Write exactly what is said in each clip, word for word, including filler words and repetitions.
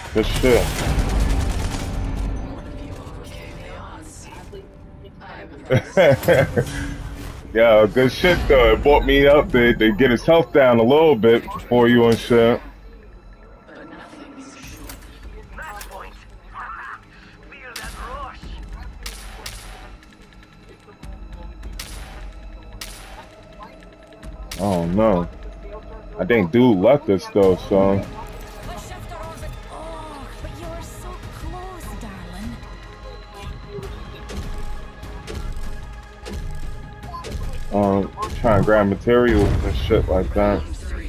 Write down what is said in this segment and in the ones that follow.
Good shit. Yeah, good shit though. It brought me up to, to get his health down a little bit before you and shit. Oh no. I think dude left us though, so. Oh, but you were so close, darling. Um, trying to grab materials and shit like that.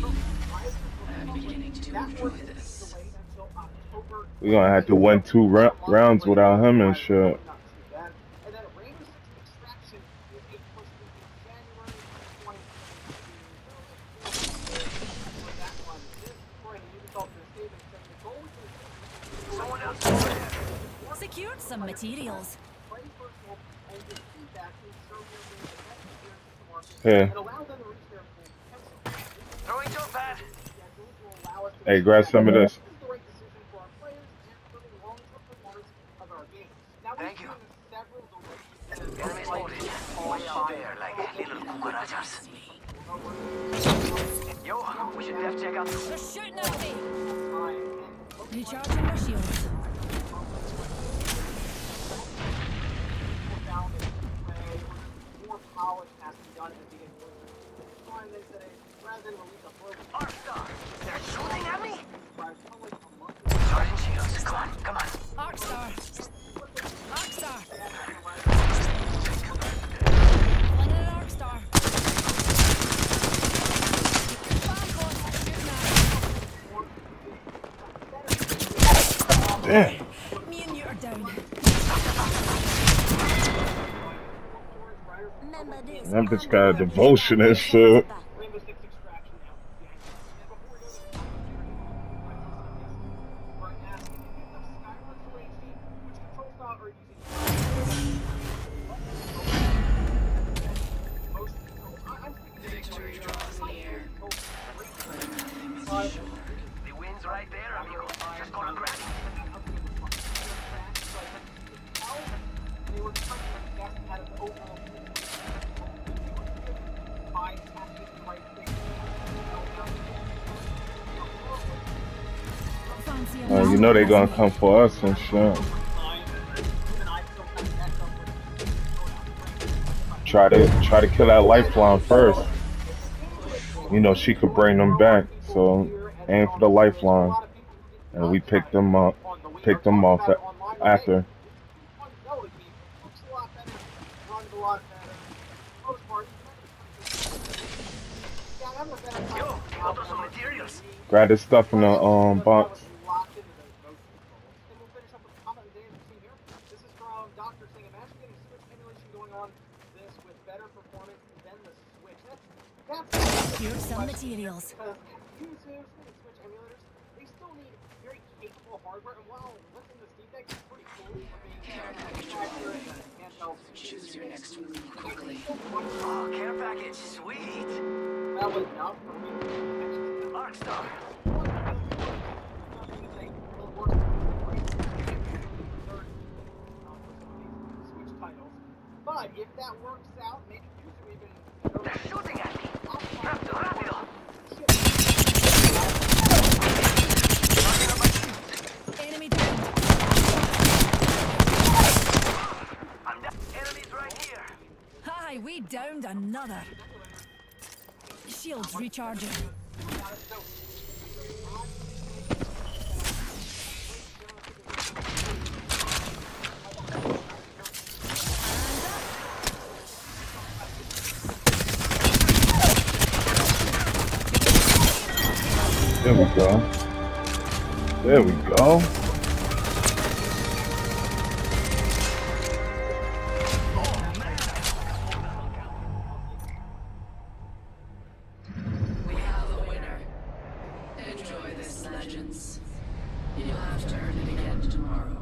We're gonna have to win two ra rounds without him and shit. Secured some materials. Here. Hey, grab some of this. Thank you. Enemy spotted. Way out there, like little cucarachas. Yo, we should def check out. They're shooting at me. Recharging my shields. Arkstar! They're shooting at me? Charging shields. Come on, come on. Arkstar. Arkstar. Flinging an Arkstar. Damn. Me and you are down. That bitch got a devotion and shit. The wind's right there, amigo. Just gonna grab it. Uh, you know they gonna come for us and shit. Try to try to kill that lifeline first. You know she could bring them back, so aim for the lifeline, and we pick them up, pick them off after. Yo, got some materials. Grab this stuff in the um box. Here's some materials. Choose your next move quickly. Oh, care package, sweet. Arkstar. But if that works out, maybe user even. They're shooting at me. Rápido, rápido. Enemy down. I'm down. Enemies right here. Hi, we downed another. Shields recharging. There we go. There we go. We have a winner. Enjoy this, legends. You'll have to earn it again tomorrow.